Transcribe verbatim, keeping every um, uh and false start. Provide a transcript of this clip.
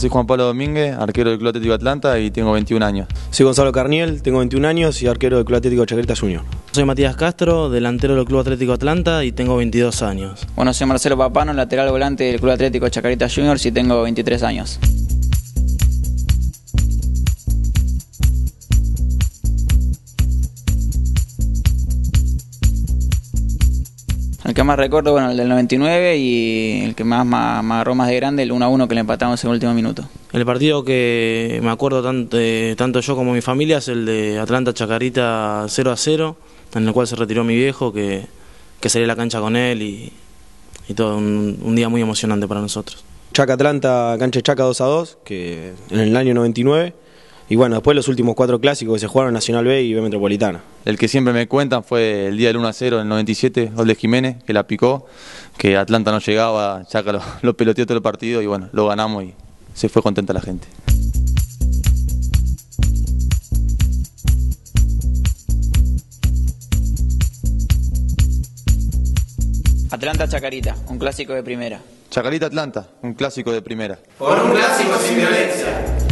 soy Juan Pablo Domínguez, arquero del Club Atlético Atlanta y tengo veintiún años. Soy Gonzalo Carniel, tengo veintiún años y arquero del Club Atlético Chacarita Junior. Soy Matías Castro, delantero del Club Atlético Atlanta y tengo veintidós años. Bueno, soy Marcelo Papano, lateral volante del Club Atlético Chacarita Junior y tengo veintitrés años. El que más recuerdo, bueno, el del noventa y nueve y el que más me agarró más de grande, el uno a uno que le empatamos en el último minuto. El partido que me acuerdo tanto, eh, tanto yo como mi familia es el de Atlanta Chacarita cero a cero, en el cual se retiró mi viejo, que, que salí a la cancha con él y, y todo, un, un día muy emocionante para nosotros. Chaca Atlanta, cancha de Chaca dos a dos, que en el año noventa y nueve. Y bueno, después los últimos cuatro clásicos que se jugaron, Nacional B y B Metropolitana. El que siempre me cuentan fue el día del uno a cero en el noventa y siete, gol de Jiménez, que la picó, que Atlanta no llegaba, Chaca lo, lo peloteó todo el partido y bueno, lo ganamos y se fue contenta la gente. Atlanta Chacarita, un clásico de primera. Chacarita Atlanta, un clásico de primera. Por un clásico sin violencia.